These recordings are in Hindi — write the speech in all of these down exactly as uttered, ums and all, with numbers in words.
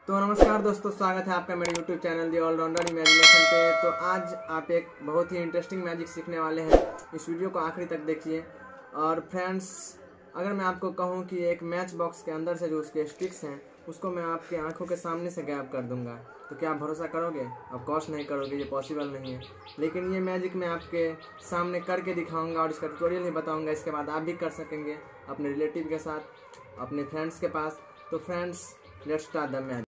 तो नमस्कार दोस्तों, स्वागत है आपका मेरे YouTube channel The Allrounder Imagination पे। तो आज आप एक बहुत ही इंटरेस्टिंग मैजिक सीखने वाले हैं। इस वीडियो को आखिरी तक देखिए। और फ्रेंड्स, अगर मैं आपको कहूं कि एक मैच बॉक्स के अंदर से जो उसके स्टिक्स हैं उसको मैं आपकी आंखों के सामने से गायब कर दूंगा, तो क्या आप भरोसा करोगे? ऑफ कोर्स नहीं करोगे, ये पॉसिबल नहीं है। लेकिन ये मैजिक मैं आपके सामने करके दिखाऊंगा और इसका ट्यूटोरियल ही बताऊंगा। इसके बाद आप भी कर सकेंगे अपने रिलेटिव के साथ, अपने फ्रेंड्स के पास। तो friends, let's start the magic.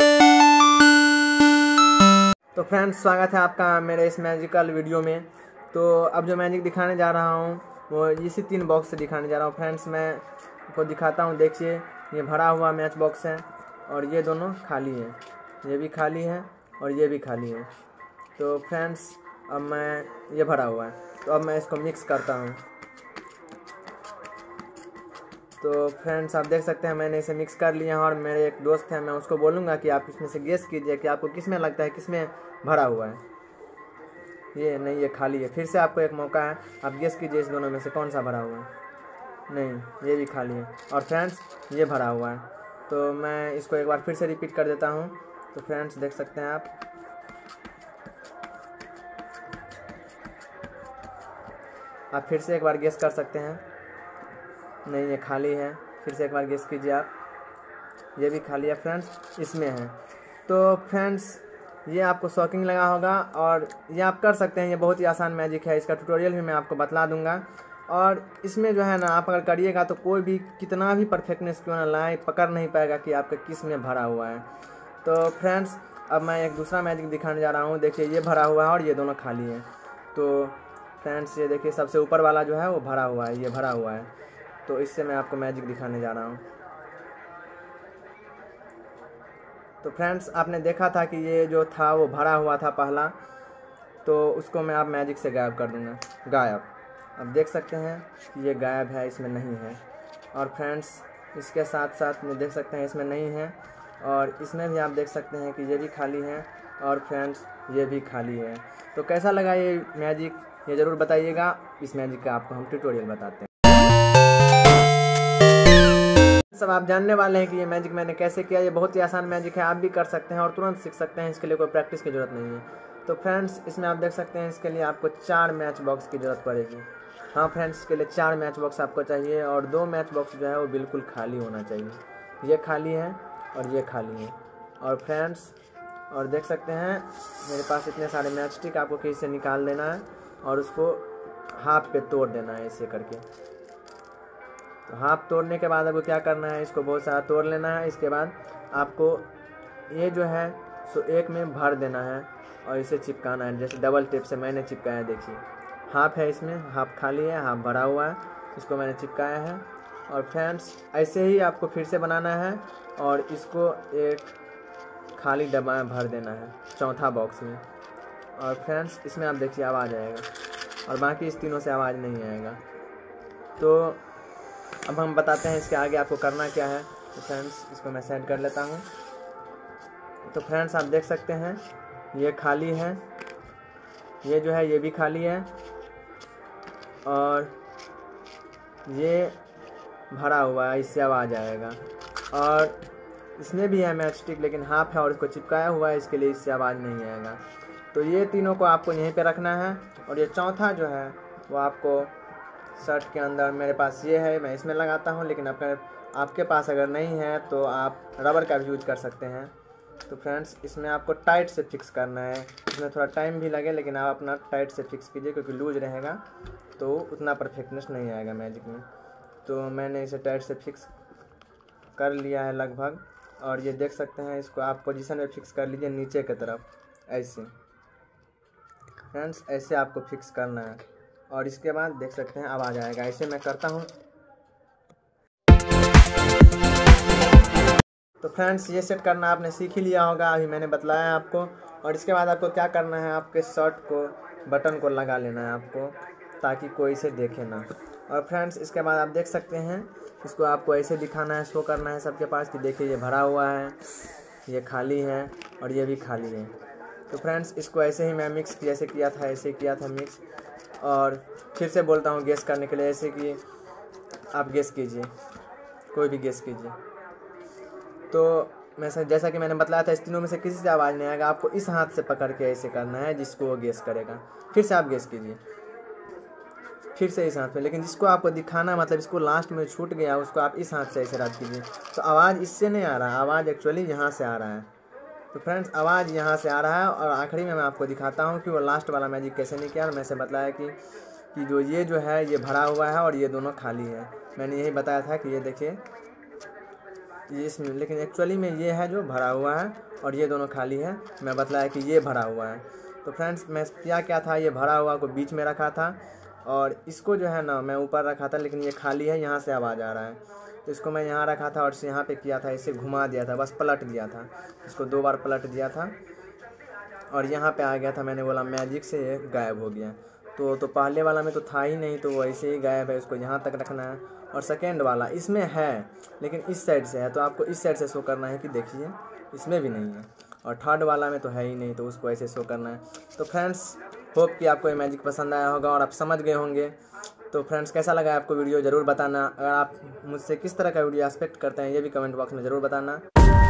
तो फ्रेंड्स, स्वागत है आपका मेरे इस मैजिकल वीडियो में। तो अब जो मैजिक दिखाने जा रहा हूँ वो इसी तीन बॉक्स से दिखाने जा रहा हूँ। फ्रेंड्स, मैं आपको दिखाता हूँ। देखिए, ये भरा हुआ मैच बॉक्स है और ये दोनों खाली हैं। ये भी खाली है और ये भी खाली है। तो फ्रेंड्स, अब मैं ये भरा हुआ है, तो अब मैं इसको मिक्स करता हूँ। तो फ्रेंड्स, आप देख सकते हैं मैंने इसे मिक्स कर लिया है। और मेरे एक दोस्त है, मैं उसको बोलूँगा कि आप इसमें से गेस कीजिए कि आपको किस में लगता है किस में भरा हुआ है। ये नहीं, ये खाली है। फिर से आपको एक मौका है, आप गेस कीजिए इस दोनों में से कौन सा भरा हुआ है। नहीं, ये भी खाली है। और फ्रेंड्स, ये भरा हुआ है। तो मैं इसको एक बार फिर से रिपीट कर देता हूँ। तो फ्रेंड्स, देख सकते हैं आप, आप फिर से एक बार गेस कर सकते हैं। नहीं, ये खाली है। फिर से एक बार गेस कीजिए आप, ये भी खाली है। फ्रेंड्स, इसमें है। तो फ्रेंड्स, ये आपको शॉकिंग लगा होगा और ये आप कर सकते हैं। ये बहुत ही आसान मैजिक है। इसका ट्यूटोरियल भी मैं आपको बतला दूंगा। और इसमें जो है ना, आप अगर करिएगा तो कोई भी कितना भी परफेक्टनेस क्यों ना लाए, पकड़ नहीं पाएगा कि आपका किस में भरा हुआ है। तो फ्रेंड्स, अब मैं एक दूसरा मैजिक दिखाने जा रहा हूँ। देखिए, ये भरा हुआ है और ये दोनों खाली हैं। तो फ्रेंड्स, ये देखिए, सबसे ऊपर वाला जो है वो भरा हुआ है, ये भरा हुआ है। तो इससे मैं आपको मैजिक दिखाने जा रहा हूँ। तो फ्रेंड्स, आपने देखा था कि ये जो था वो भरा हुआ था पहला, तो उसको मैं अब मैजिक से गायब कर दूंगा। गायब। अब देख सकते हैं कि ये गायब है, इसमें नहीं है। और फ्रेंड्स, इसके साथ साथ में देख सकते हैं इसमें नहीं है। और इसमें भी आप देख सकते हैं कि ये भी खाली है। और फ्रेंड्स, ये भी खाली है। तो कैसा लगा ये मैजिक, ये ज़रूर बताइएगा। इस मैजिक का आपको हम ट्यूटोरियल बताते हैं। सब आप जानने वाले हैं कि ये मैजिक मैंने कैसे किया। ये बहुत ही आसान मैजिक है, आप भी कर सकते हैं और तुरंत सीख सकते हैं। इसके लिए कोई प्रैक्टिस की ज़रूरत नहीं है। तो फ्रेंड्स, इसमें आप देख सकते हैं इसके लिए आपको चार मैच बॉक्स की ज़रूरत पड़ेगी। हाँ फ्रेंड्स, इसके लिए चार मैच बॉक्स आपको चाहिए और दो मैच बॉक्स जो है वो बिल्कुल खाली होना चाहिए। ये खाली है और ये खाली है। और फ्रेंड्स, और देख सकते हैं मेरे पास इतने सारे मैच स्टिक, आपको कहीं से निकाल देना है और उसको हाथ पे तोड़ देना है ऐसे करके। तो हाथ तोड़ने के बाद आपको क्या करना है, इसको बहुत सारा तोड़ लेना है। इसके बाद आपको ये जो है सो एक में भर देना है और इसे चिपकाना है, जैसे डबल टेप से मैंने चिपकाया। देखिए, हाफ है इसमें, हाफ खाली है, हाफ भरा हुआ है। इसको मैंने चिपकाया है। और फ्रेंड्स, ऐसे ही आपको फिर से बनाना है और इसको एक खाली डब्बा में भर देना है, चौथा बॉक्स में। और फ्रेंड्स, इसमें आप देखिए आवाज़ आएगा और बाकी इस तीनों से आवाज़ नहीं आएगा। तो अब हम बताते हैं इसके आगे आपको करना क्या है। तो फ्रेंड्स, इसको मैं सेट कर लेता हूँ। तो फ्रेंड्स, आप देख सकते हैं ये खाली है, ये जो है ये भी खाली है और ये भरा हुआ है, इससे आवाज़ आएगा। और इसमें भी है मैच स्टिक, लेकिन हाफ है और इसको चिपकाया हुआ है, इसके लिए इससे आवाज़ नहीं आएगा। तो ये तीनों को आपको यहीं पे रखना है। और ये चौथा जो है वो आपको शर्ट के अंदर, मेरे पास ये है, मैं इसमें लगाता हूँ। लेकिन आपका आपके पास अगर नहीं है तो आप रबर का भी यूज कर सकते हैं। तो फ्रेंड्स, इसमें आपको टाइट से फिक्स करना है। इसमें थोड़ा टाइम भी लगे, लेकिन आप अपना टाइट से फिक्स कीजिए, क्योंकि लूज रहेगा तो उतना परफेक्टनेस नहीं आएगा मैजिक में। तो मैंने इसे टाइट से फिक्स कर लिया है लगभग। और ये देख सकते हैं, इसको आप पोजीशन में फिक्स कर लीजिए नीचे की तरफ, ऐसे। फ्रेंड्स, ऐसे आपको फिक्स करना है और इसके बाद देख सकते हैं आवाज़ आएगा। ऐसे मैं करता हूँ। तो फ्रेंड्स, ये सेट करना आपने सीख ही लिया होगा, अभी मैंने बतलाया आपको। और इसके बाद आपको क्या करना है, आपके शर्ट को बटन को लगा लेना है आपको, ताकि कोई इसे देखे ना। और फ्रेंड्स, इसके बाद आप देख सकते हैं इसको आपको ऐसे दिखाना है, शो करना है सबके पास कि देखिए ये भरा हुआ है, ये खाली है और ये भी खाली है। तो फ्रेंड्स, इसको ऐसे ही मैं मिक्स जैसे किया था ऐसे किया था मिक्स। और फिर से बोलता हूँ गेस करने के लिए, ऐसे कि आप गेस कीजिए, कोई भी गेस कीजिए। तो मैं से जैसा कि मैंने बताया था, इस तीनों में से किसी से आवाज़ नहीं आएगा। आपको इस हाथ से पकड़ के ऐसे करना है जिसको वो गेस करेगा। फिर से आप गेस कीजिए, फिर से इस हाथ पे, लेकिन जिसको आपको दिखाना मतलब इसको लास्ट में छूट गया उसको आप इस हाथ से ऐसे रख कीजिए। तो आवाज़ इससे नहीं आ रहा, आवाज़ एक्चुअली यहाँ से आ रहा है। तो फ्रेंड्स आवाज़ यहाँ से आ रहा है। और आखिरी में मैं आपको दिखाता हूँ कि वो लास्ट वाला मैजिक कैसे नहीं किया। मैं से बताया कि कि जो ये जो है ये भरा हुआ है और ये दोनों खाली है। मैंने यही बताया था कि ये देखिए ये इसमें, लेकिन एक्चुअली में ये है जो भरा हुआ है और ये दोनों खाली है। मैं बतलाया कि ये भरा हुआ है। तो फ्रेंड्स मैं क्या क्या था, ये भरा हुआ को बीच में रखा था और इसको जो है ना मैं ऊपर रखा था, लेकिन ये खाली है, यहाँ से आवाज़ आ रहा है। तो इसको मैं यहाँ रखा था और यहाँ पे किया था, इसे घुमा दिया था, बस पलट दिया था, इसको दो बार पलट दिया था और यहाँ पे आ गया था। मैंने बोला मैजिक से ये गायब हो गया। तो तो पहले वाला में तो था ही नहीं, तो वो ऐसे ही गायब है, उसको यहाँ तक रखना है। और सेकेंड वाला इसमें है लेकिन इस साइड से है, तो आपको इस साइड से शो करना है कि देखिए इसमें भी नहीं है। और थर्ड वाला में तो है ही नहीं, तो उसको ऐसे शो करना है। तो फ्रेंड्स होप कि आपको ये मैजिक पसंद आया होगा और आप समझ गए होंगे। तो फ्रेंड्स कैसा लगा आपको वीडियो ज़रूर बताना। अगर आप मुझसे किस तरह का वीडियो एक्सपेक्ट करते हैं ये भी कमेंट बॉक्स में ज़रूर बताना।